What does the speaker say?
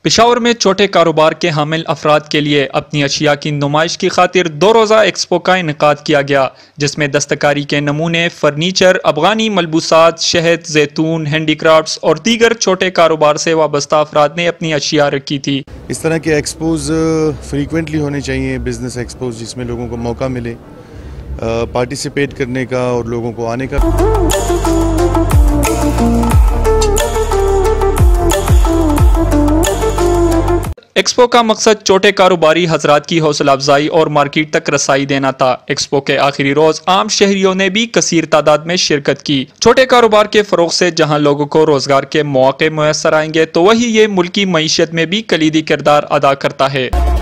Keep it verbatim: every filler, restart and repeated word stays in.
पेशावर में छोटे कारोबार के हामिल अफराद के लिए अपनी अशिया की नुमाइश की खातिर दो रोज़ा एक्सपो का इनेकाद किया गया, जिसमें दस्तकारी के नमूने, फर्नीचर, अफगानी मलबूसात, शहद, जैतून, हैंडीक्राफ्ट्स और दीगर छोटे कारोबार से वाबस्ता अफराद ने अपनी अशिया रखी थी। इस तरह के एक्सपोज फ्रीक्वेंटली होने चाहिए, बिजनेस एक्सपोज, जिसमें लोगों को मौका मिले पार्टिसिपेट करने का और लोगों को आने का। एक्सपो का मकसद छोटे कारोबारी हजरात की हौसला अफजाई और मार्केट तक रसाई देना था। एक्सपो के आखिरी रोज आम शहरियों ने भी कसीर तादाद में शिरकत की। छोटे कारोबार के फरोग से जहां लोगों को रोजगार के मौके मुयसर आएंगे, तो वही ये मुल्की मईशत में भी कलीदी किरदार अदा करता है।